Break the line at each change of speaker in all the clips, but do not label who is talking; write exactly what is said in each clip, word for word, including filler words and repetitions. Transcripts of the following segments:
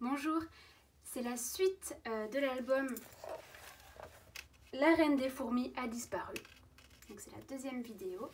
Bonjour, c'est la suite euh, de l'album La Reine des Fourmis a disparu. Donc c'est la deuxième vidéo.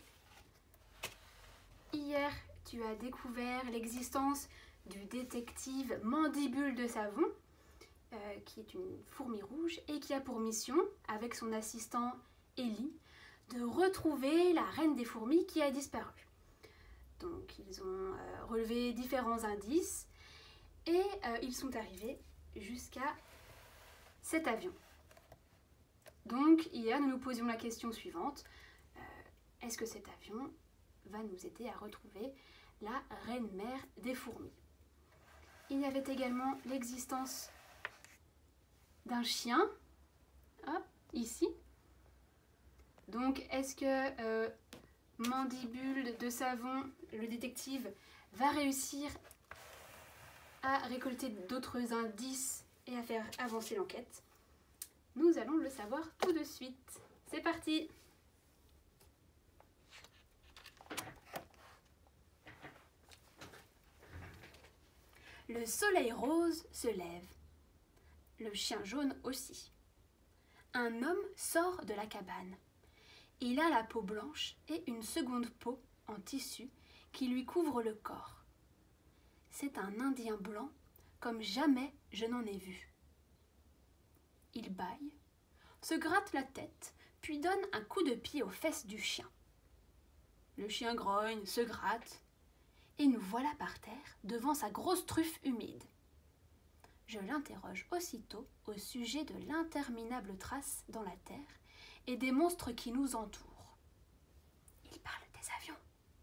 Hier, tu as découvert l'existence du détective Mandibule de Savon, euh, qui est une fourmi rouge et qui a pour mission, avec son assistant Ellie, de retrouver la Reine des Fourmis qui a disparu. Donc ils ont euh, relevé différents indices et euh, ils sont arrivés jusqu'à cet avion. Donc hier nous nous posions la question suivante, euh, est-ce que cet avion va nous aider à retrouver la reine-mère des fourmis? Il y avait également l'existence d'un chien, hop, ici. Donc est-ce que euh, Mandibule de Savon, le détective, va réussir à récolter d'autres indices et à faire avancer l'enquête? Nous allons le savoir tout de suite. C'est parti! Le soleil rose se lève. Le chien jaune aussi. Un homme sort de la cabane. Il a la peau blanche et une seconde peau en tissu qui lui couvre le corps. C'est un Indien blanc comme jamais je n'en ai vu. Il bâille, se gratte la tête, puis donne un coup de pied aux fesses du chien. Le chien grogne, se gratte, et nous voilà par terre devant sa grosse truffe humide. Je l'interroge aussitôt au sujet de l'interminable trace dans la terre et des monstres qui nous entourent. Il parle des avions.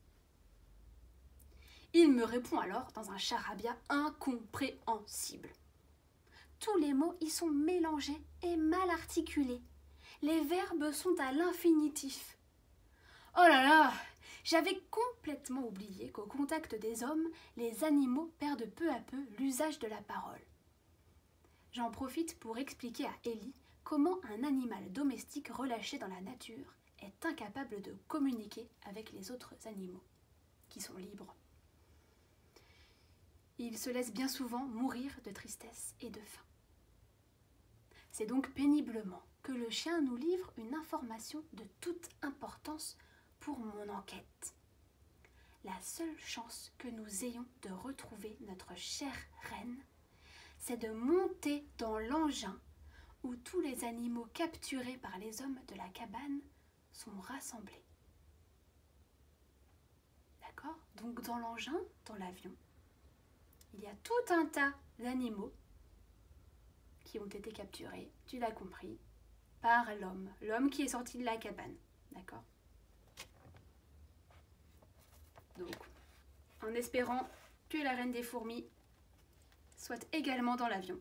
Il me répond alors dans un charabia incompréhensible. Tous les mots y sont mélangés et mal articulés. Les verbes sont à l'infinitif. Oh là là! J'avais complètement oublié qu'au contact des hommes, les animaux perdent peu à peu l'usage de la parole. J'en profite pour expliquer à Ellie comment un animal domestique relâché dans la nature est incapable de communiquer avec les autres animaux, qui sont libres. Il se laisse bien souvent mourir de tristesse et de faim. C'est donc péniblement que le chien nous livre une information de toute importance pour mon enquête. La seule chance que nous ayons de retrouver notre chère reine, c'est de monter dans l'engin où tous les animaux capturés par les hommes de la cabane sont rassemblés. D'accord? Donc dans l'engin, dans l'avion, il y a tout un tas d'animaux qui ont été capturés, tu l'as compris, par l'homme. L'homme qui est sorti de la cabane. D'accord? Donc, en espérant que la reine des fourmis soit également dans l'avion.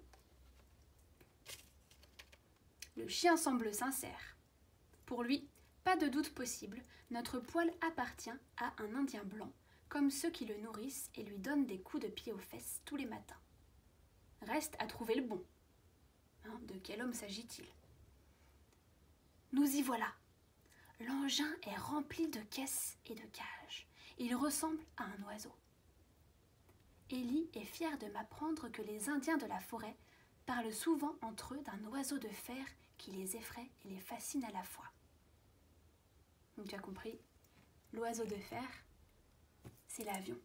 Le chien semble sincère. Pour lui, pas de doute possible, notre poil appartient à un Indien blanc, comme ceux qui le nourrissent et lui donnent des coups de pied aux fesses tous les matins. Reste à trouver le bon. Hein, de quel homme s'agit-il? Nous y voilà. L'engin est rempli de caisses et de cages. Il ressemble à un oiseau. Ellie est fière de m'apprendre que les Indiens de la forêt parlent souvent entre eux d'un oiseau de fer qui les effraie et les fascine à la fois. Donc tu as compris, l'oiseau de fer, c'est l'avion.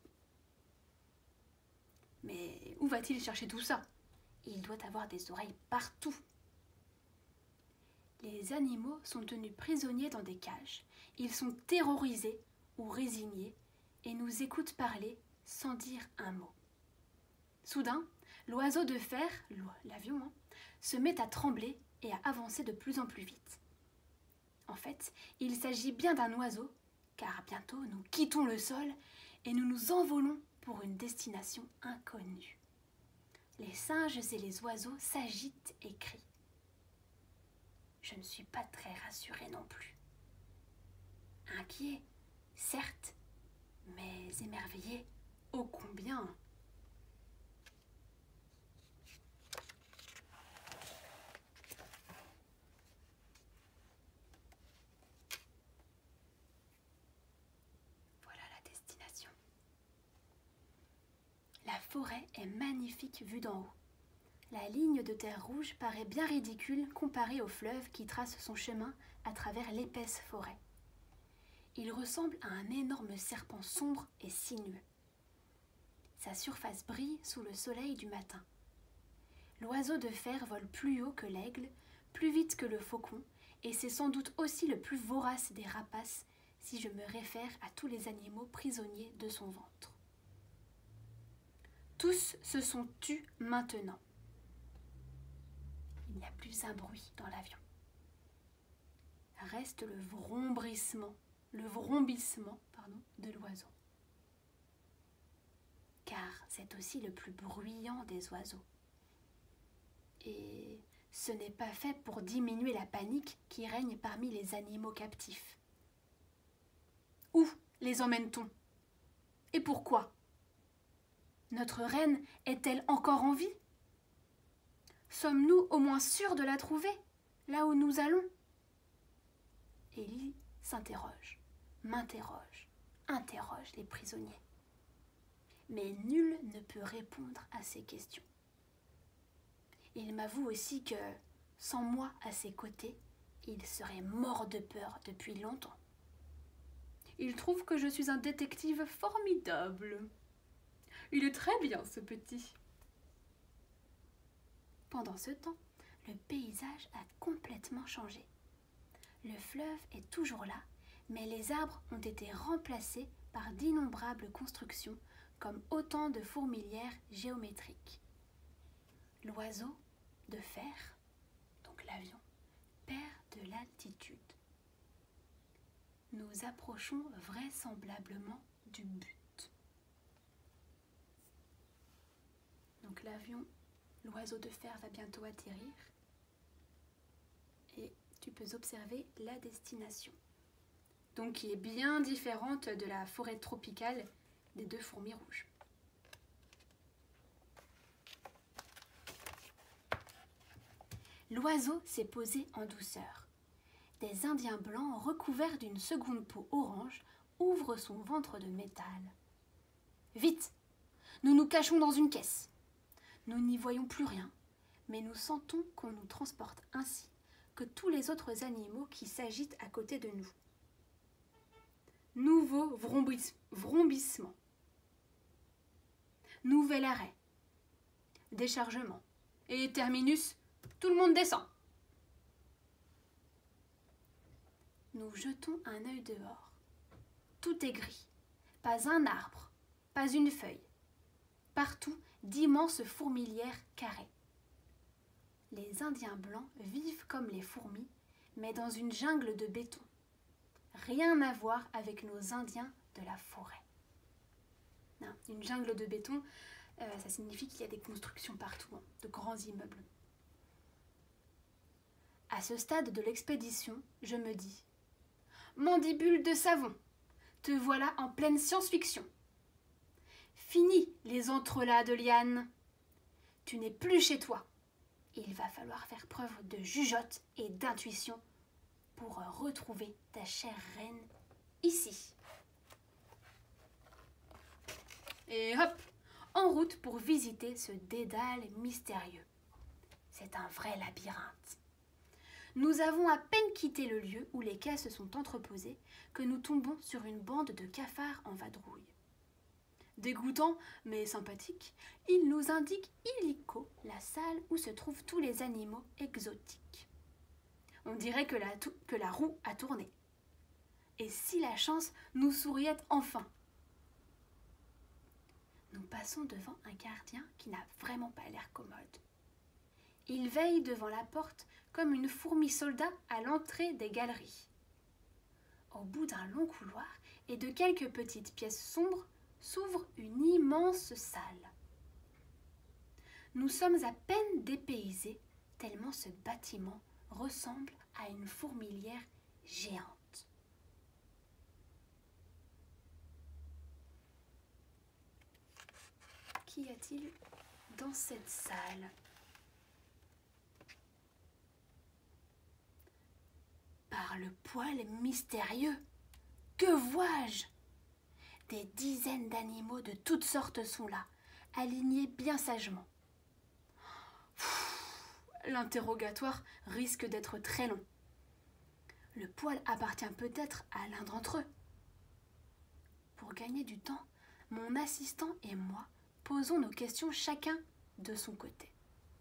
Mais où va-t-il chercher tout ça? Il doit avoir des oreilles partout. Les animaux sont tenus prisonniers dans des cages. Ils sont terrorisés ou résignés et nous écoutent parler sans dire un mot. Soudain, l'oiseau de fer, l'avion, hein, se met à trembler et à avancer de plus en plus vite. En fait, il s'agit bien d'un oiseau, car bientôt nous quittons le sol et nous nous envolons pour une destination inconnue. Les singes et les oiseaux s'agitent et crient. Je ne suis pas très rassurée non plus. Inquiet, certes, mais émerveillé, ô combien! Voilà la destination. La forêt est magnifique vue d'en haut. La ligne de terre rouge paraît bien ridicule comparée au fleuve qui trace son chemin à travers l'épaisse forêt. Il ressemble à un énorme serpent sombre et sinueux. Sa surface brille sous le soleil du matin. L'oiseau de fer vole plus haut que l'aigle, plus vite que le faucon, et c'est sans doute aussi le plus vorace des rapaces si je me réfère à tous les animaux prisonniers de son ventre. Tous se sont tus maintenant. Il n'y a plus un bruit dans l'avion. Reste le vrombrissement, le vrombissement, pardon, de l'oiseau. Car c'est aussi le plus bruyant des oiseaux. Et ce n'est pas fait pour diminuer la panique qui règne parmi les animaux captifs. Où les emmène-t-on? Et pourquoi? Notre reine est-elle encore en vie? Sommes-nous au moins sûrs de la trouver, là où nous allons? Élie s'interroge, m'interroge, interroge les prisonniers. Mais nul ne peut répondre à ces questions. Il m'avoue aussi que, sans moi à ses côtés, il serait mort de peur depuis longtemps. Il trouve que je suis un détective formidable. Il est très bien, ce petit. Pendant ce temps, le paysage a complètement changé. Le fleuve est toujours là, mais les arbres ont été remplacés par d'innombrables constructions comme autant de fourmilières géométriques. L'oiseau de fer, donc l'avion, perd de l'altitude. Nous approchons vraisemblablement du but. Donc l'avion, l'oiseau de fer va bientôt atterrir et tu peux observer la destination. Donc qui est bien différente de la forêt tropicale des deux fourmis rouges. L'oiseau s'est posé en douceur. Des Indiens blancs recouverts d'une seconde peau orange ouvrent son ventre de métal. Vite! Nous nous cachons dans une caisse. Nous n'y voyons plus rien, mais nous sentons qu'on nous transporte ainsi que tous les autres animaux qui s'agitent à côté de nous. Nouveau vrombis- vrombissement. Nouvel arrêt. Déchargement. Et terminus, tout le monde descend. Nous jetons un œil dehors. Tout est gris. Pas un arbre, pas une feuille. Partout, d'immenses fourmilières carrées. Les Indiens blancs vivent comme les fourmis, mais dans une jungle de béton. Rien à voir avec nos Indiens de la forêt. Non, une jungle de béton, euh, ça signifie qu'il y a des constructions partout, hein, de grands immeubles. À ce stade de l'expédition, je me dis « Mandibule de savon, te voilà en pleine science-fiction. Fini les entrelacs de lianes. Tu n'es plus chez toi. Il va falloir faire preuve de jugeote et d'intuition pour retrouver ta chère reine ici. » Et hop, en route pour visiter ce dédale mystérieux. C'est un vrai labyrinthe. Nous avons à peine quitté le lieu où les caisses sont entreposées que nous tombons sur une bande de cafards en vadrouille. Dégoûtant, mais sympathique, il nous indique illico la salle où se trouvent tous les animaux exotiques. On dirait que la, que la roue a tourné. Et si la chance nous souriait enfin? Nous passons devant un gardien qui n'a vraiment pas l'air commode. Il veille devant la porte comme une fourmi soldat à l'entrée des galeries. Au bout d'un long couloir et de quelques petites pièces sombres, s'ouvre une immense salle. Nous sommes à peine dépaysés, tellement ce bâtiment ressemble à une fourmilière géante. Qu'y a-t-il dans cette salle? Par le poil mystérieux, que vois-je? Des dizaines d'animaux de toutes sortes sont là, alignés bien sagement. l'interrogatoire risque d'être très long. Le poil appartient peut-être à l'un d'entre eux. Pour gagner du temps, mon assistant et moi posons nos questions chacun de son côté.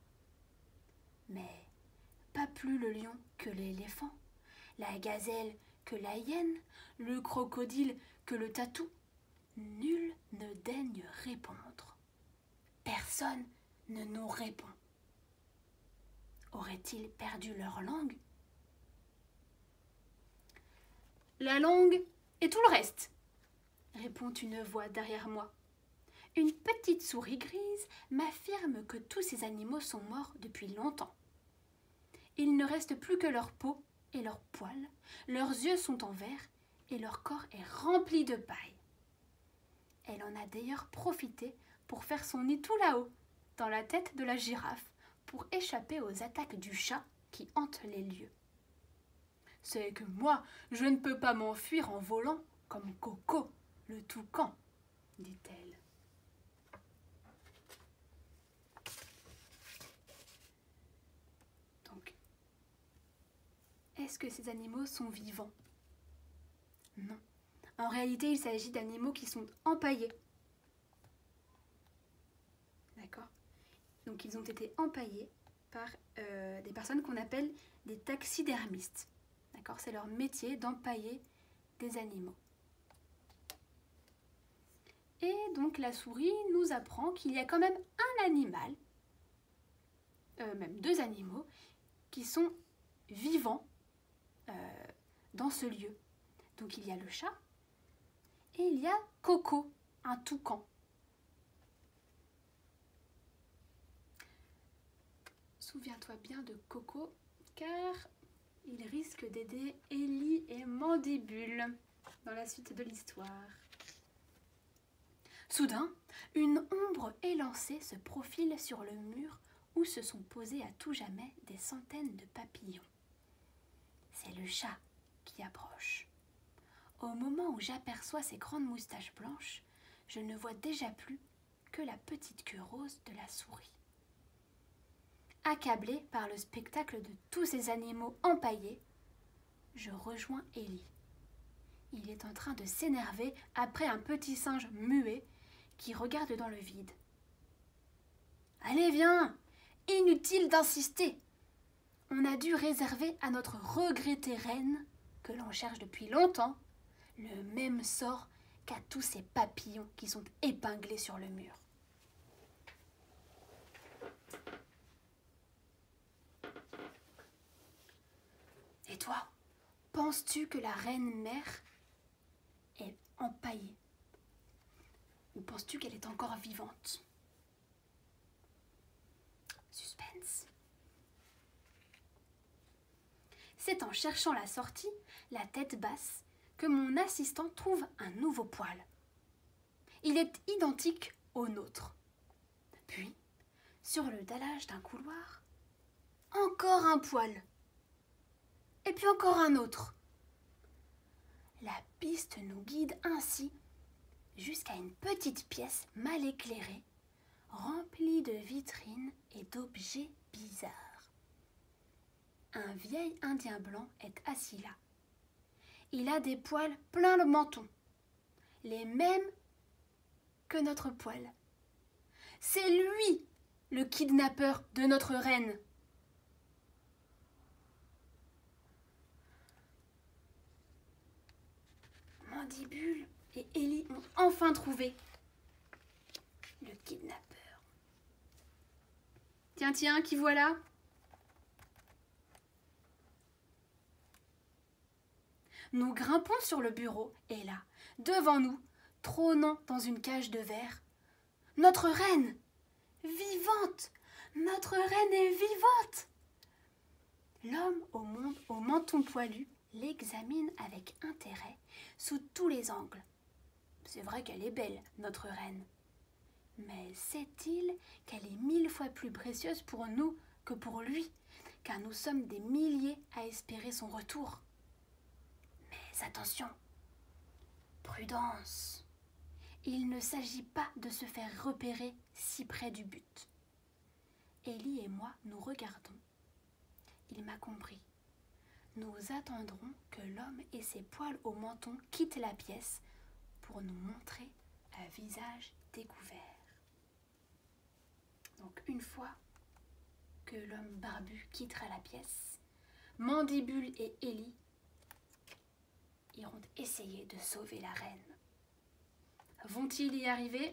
Mais pas plus le lion que l'éléphant, la gazelle que la hyène, le crocodile que le tatou. Nul ne daigne répondre. Personne ne nous répond. Auraient-ils perdu leur langue? La langue et tout le reste, répond une voix derrière moi. Une petite souris grise m'affirme que tous ces animaux sont morts depuis longtemps. Il ne reste plus que leur peau et leurs poils, leurs yeux sont en verre et leur corps est rempli de paille. Elle en a d'ailleurs profité pour faire son nid tout là-haut, dans la tête de la girafe, pour échapper aux attaques du chat qui hante les lieux. C'est que moi, je ne peux pas m'enfuir en volant comme Coco, le toucan, dit-elle. Donc, est-ce que ces animaux sont vivants? Non. En réalité, il s'agit d'animaux qui sont empaillés. D'accord? Donc, ils ont été empaillés par euh, des personnes qu'on appelle des taxidermistes. D'accord? C'est leur métier d'empailler des animaux. Et donc, la souris nous apprend qu'il y a quand même un animal, euh, même deux animaux, qui sont vivants euh, dans ce lieu. Donc, il y a le chat et il y a Coco, un toucan. Souviens-toi bien de Coco, car il risque d'aider Ellie et Mandibule dans la suite de l'histoire. Soudain, une ombre élancée se profile sur le mur où se sont posés à tout jamais des centaines de papillons. C'est le chat qui approche. Au moment où j'aperçois ses grandes moustaches blanches, je ne vois déjà plus que la petite queue rose de la souris. Accablé par le spectacle de tous ces animaux empaillés, je rejoins Ellie. Il est en train de s'énerver après un petit singe muet qui regarde dans le vide. « Allez, viens! Inutile d'insister! On a dû réserver à notre regrettée reine, que l'on cherche depuis longtemps, le même sort qu'à tous ces papillons qui sont épinglés sur le mur. » Et toi, penses-tu que la reine-mère est empaillée? Ou penses-tu qu'elle est encore vivante? Suspense. C'est en cherchant la sortie, la tête basse, que mon assistant trouve un nouveau poil. Il est identique au nôtre. Puis, sur le dallage d'un couloir, encore un poil. Et puis encore un autre. La piste nous guide ainsi jusqu'à une petite pièce mal éclairée, remplie de vitrines et d'objets bizarres. Un vieil Indien blanc est assis là. Il a des poils plein le menton, les mêmes que notre poil. C'est lui, le kidnappeur de notre reine. Mandibule et Ellie ont enfin trouvé le kidnappeur. Tiens, tiens, qui voilà? Nous grimpons sur le bureau et là, devant nous, trônant dans une cage de verre, notre reine, vivante, notre reine est vivante. L'homme au, monde, au menton poilu l'examine avec intérêt sous tous les angles. C'est vrai qu'elle est belle, notre reine. Mais sait-il qu'elle est mille fois plus précieuse pour nous que pour lui, car nous sommes des milliers à espérer son retour? Mais attention, prudence. Il ne s'agit pas de se faire repérer si près du but. Ellie et moi nous regardons il m'a compris. Nous attendrons que l'homme et ses poils au menton quittent la pièce pour nous montrer un visage découvert. Donc une fois que l'homme barbu quittera la pièce, Mandibule et Élie iront essayer de sauver la reine. Vont-ils y arriver?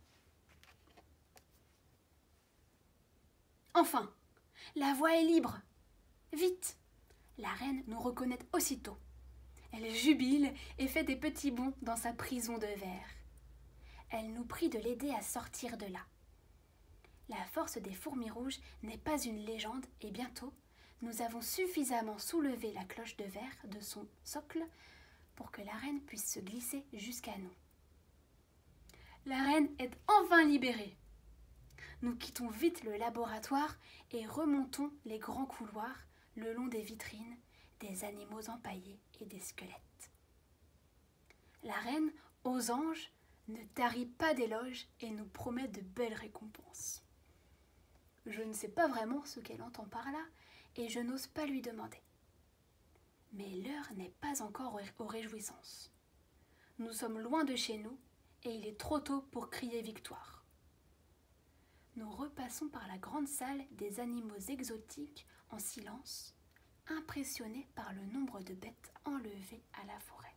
Enfin, la voie est libre. Vite! La reine nous reconnaît aussitôt. Elle jubile et fait des petits bonds dans sa prison de verre. Elle nous prie de l'aider à sortir de là. La force des fourmis rouges n'est pas une légende et bientôt, nous avons suffisamment soulevé la cloche de verre de son socle pour que la reine puisse se glisser jusqu'à nous. La reine est enfin libérée. Nous quittons vite le laboratoire et remontons les grands couloirs le long des vitrines, des animaux empaillés et des squelettes. La reine, aux anges, ne tarit pas d'éloges et nous promet de belles récompenses. Je ne sais pas vraiment ce qu'elle entend par là et je n'ose pas lui demander. Mais l'heure n'est pas encore aux réjouissances. Nous sommes loin de chez nous et il est trop tôt pour crier victoire. Nous repassons par la grande salle des animaux exotiques en silence, impressionnés par le nombre de bêtes enlevées à la forêt.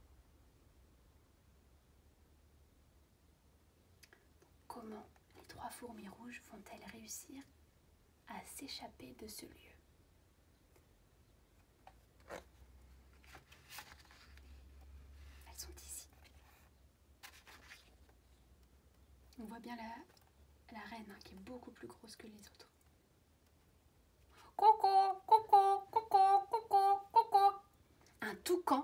Comment les trois fourmis rouges vont-elles réussir à s'échapper de ce lieu? Elles sont ici. On voit bien la, la reine hein, qui est beaucoup plus grosse que les autres. Coco, coco, coco, coco, coco. Un toucan,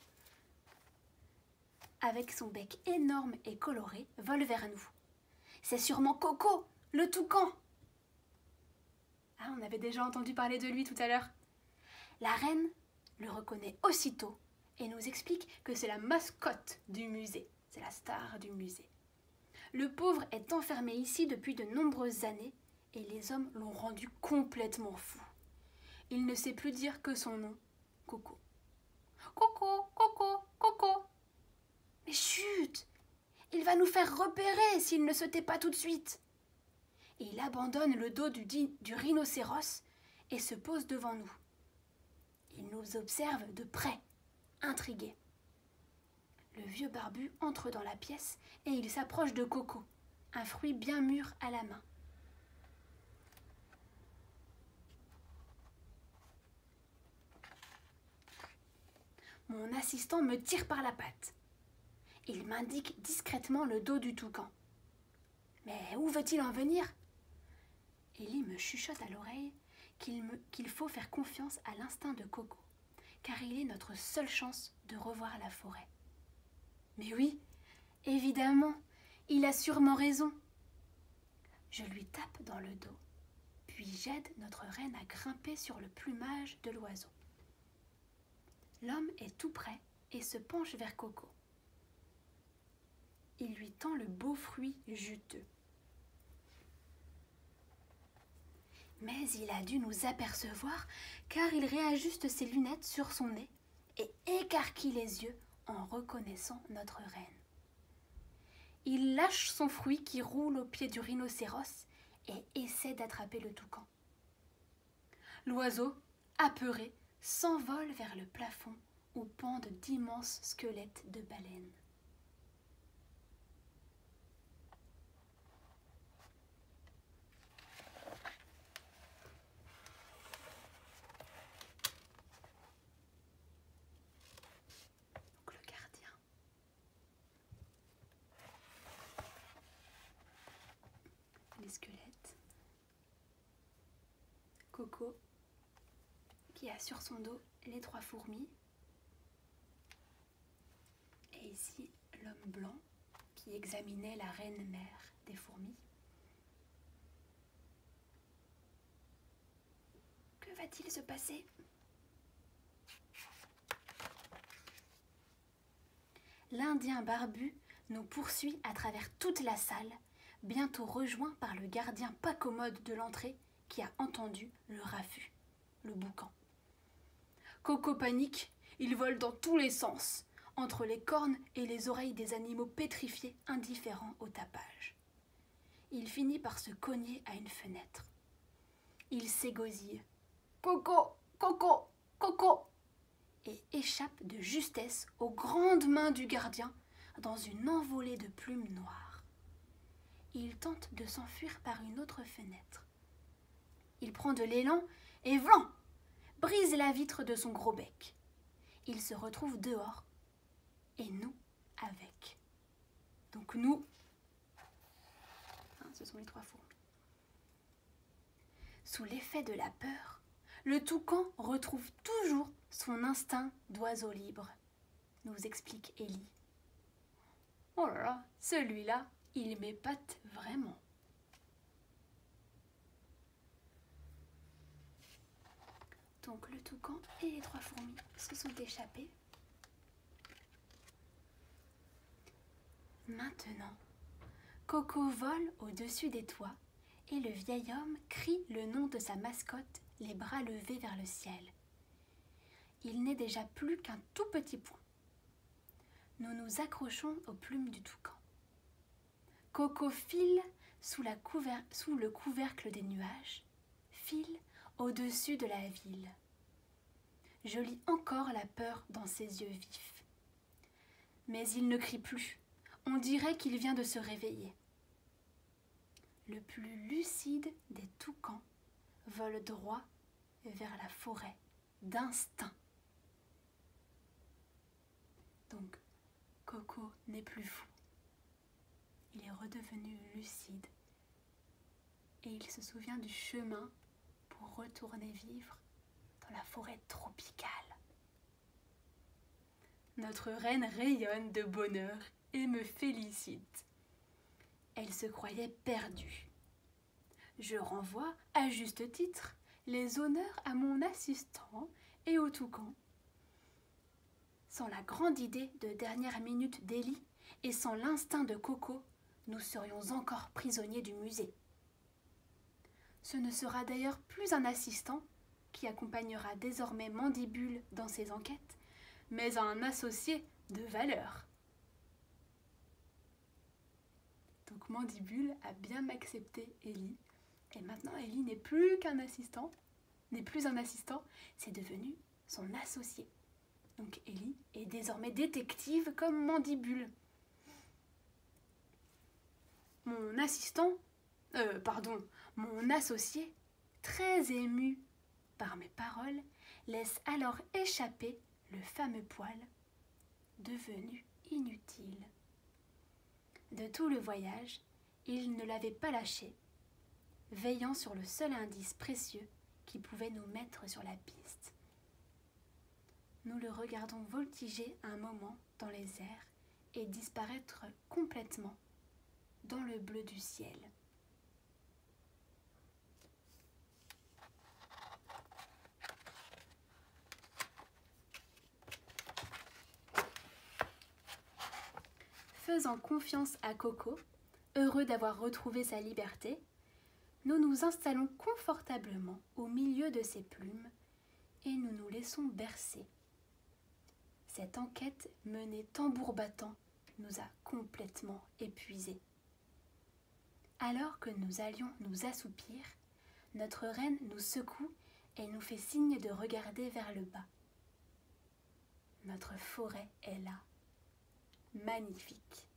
avec son bec énorme et coloré, vole vers nous. C'est sûrement Coco, le toucan. Ah, on avait déjà entendu parler de lui tout à l'heure. La reine le reconnaît aussitôt et nous explique que c'est la mascotte du musée. C'est la star du musée. Le pauvre est enfermé ici depuis de nombreuses années et les hommes l'ont rendu complètement fou. Il ne sait plus dire que son nom, Coco. Coco, Coco, Coco. Mais chut! Il va nous faire repérer s'il ne se tait pas tout de suite. Et il abandonne le dos du, du rhinocéros et se pose devant nous. Il nous observe de près, intrigué. Le vieux barbu entre dans la pièce et il s'approche de Coco, un fruit bien mûr à la main. Mon assistant me tire par la patte. Il m'indique discrètement le dos du toucan. Mais où veut-il en venir? Élie me chuchote à l'oreille qu'il me, qu'il faut faire confiance à l'instinct de Coco, car il est notre seule chance de revoir la forêt. Mais oui, évidemment, il a sûrement raison. Je lui tape dans le dos, puis j'aide notre reine à grimper sur le plumage de l'oiseau. L'homme est tout près et se penche vers Coco. Il lui tend le beau fruit juteux. Mais il a dû nous apercevoir car il réajuste ses lunettes sur son nez et écarquille les yeux en reconnaissant notre reine. Il lâche son fruit qui roule au pied du rhinocéros et essaie d'attraper le toucan. L'oiseau, apeuré, s'envole vers le plafond où pendent d'immenses squelettes de baleines. Donc le gardien. Les squelettes. Coco, qui a sur son dos les trois fourmis. Et ici, l'homme blanc qui examinait la reine mère des fourmis. Que va-t-il se passer? L'Indien barbu nous poursuit à travers toute la salle, bientôt rejoint par le gardien pas commode de l'entrée qui a entendu le raffut. le boucan. Coco panique, il vole dans tous les sens, entre les cornes et les oreilles des animaux pétrifiés indifférents au tapage. Il finit par se cogner à une fenêtre. Il s'égosille. Coco, Coco, Coco et échappe de justesse aux grandes mains du gardien dans une envolée de plumes noires. Il tente de s'enfuir par une autre fenêtre. Il prend de l'élan et vlan, brise la vitre de son gros bec. Il se retrouve dehors et nous avec. Donc nous, hein, ce sont les trois fourmis. Sous l'effet de la peur, le toucan retrouve toujours son instinct d'oiseau libre, nous explique Ellie. Oh là là, celui-là, il m'épate vraiment. Donc le toucan et les trois fourmis se sont échappés. Maintenant, Coco vole au-dessus des toits et le vieil homme crie le nom de sa mascotte, les bras levés vers le ciel. Il n'est déjà plus qu'un tout petit point. Nous nous accrochons aux plumes du toucan. Coco file sous, la couver- sous le couvercle des nuages, file au-dessus de la ville. Je lis encore la peur dans ses yeux vifs. Mais il ne crie plus. On dirait qu'il vient de se réveiller. Le plus lucide des toucans vole droit vers la forêt, d'instinct. Donc, Coco n'est plus fou. Il est redevenu lucide et il se souvient du chemin pour retourner vivre dans la forêt tropicale. Notre reine rayonne de bonheur et me félicite. Elle se croyait perdue. Je renvoie, à juste titre, les honneurs à mon assistant et au toucan. Sans la grande idée de dernière minute d'Ellie et sans l'instinct de Coco, nous serions encore prisonniers du musée. Ce ne sera d'ailleurs plus un assistant qui accompagnera désormais Mandibule dans ses enquêtes, mais un associé de valeur. Donc Mandibule a bien accepté Ellie, et maintenant Ellie n'est plus qu'un assistant, n'est plus un assistant, c'est devenu son associé. Donc Ellie est désormais détective comme Mandibule. Mon assistant, euh, pardon, mon associé, très ému par mes paroles, laisse alors échapper le fameux poil, devenu inutile. De tout le voyage, il ne l'avait pas lâché, veillant sur le seul indice précieux qui pouvait nous mettre sur la piste. Nous le regardons voltiger un moment dans les airs et disparaître complètement dans le bleu du ciel. Faisant confiance à Coco, heureux d'avoir retrouvé sa liberté, nous nous installons confortablement au milieu de ses plumes et nous nous laissons bercer. Cette enquête menée tambour battant nous a complètement épuisés. Alors que nous allions nous assoupir, notre reine nous secoue et nous fait signe de regarder vers le bas. Notre forêt est là, magnifique.